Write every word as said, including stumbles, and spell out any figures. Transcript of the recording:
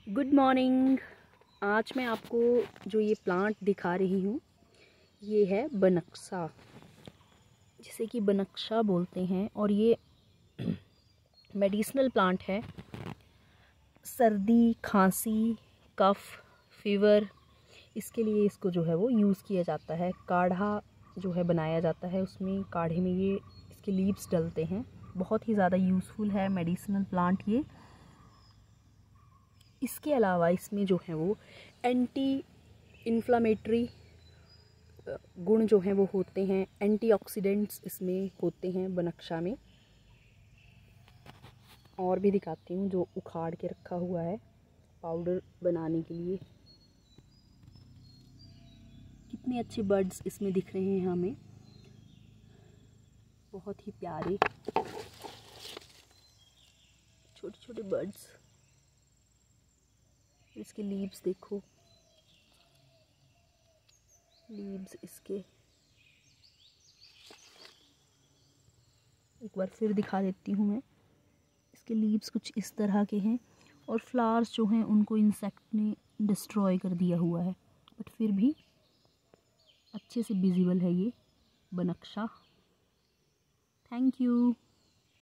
Good morning. आज मैं आपको जो ये प्लांट दिखा रही हूँ ये है बनक्सा, जिसे कि बनक्सा बोलते हैं। और ये मेडिसिनल प्लांट है। सर्दी, खांसी, कफ, फीवर, इसके लिए इसको जो है वो यूज़ किया जाता है। काढ़ा जो है बनाया जाता है, उसमें काढ़े में ये इसके लीव्स डलते हैं। बहुत ही ज़्यादा यूज़फुल है मेडिसिनल प्लांट ये। इसके अलावा इसमें जो है वो एंटी इन्फ्लामेटरी गुण जो हैं वो होते हैं। एंटीऑक्सीडेंट्स इसमें होते हैं बनक्सा में। और भी दिखाती हूँ जो उखाड़ के रखा हुआ है पाउडर बनाने के लिए। कितने अच्छे बर्ड्स इसमें दिख रहे हैं हमें, बहुत ही प्यारे छोटे छोटे बर्ड्स। इसके लीव्स देखो, लीव्स इसके एक बार फिर दिखा देती हूँ मैं। इसके लीव्स कुछ इस तरह के हैं और फ्लावर्स जो हैं उनको इंसेक्ट ने डिस्ट्रॉय कर दिया हुआ है, बट फिर भी अच्छे से विजिबल है ये बनक्सा। Thank you.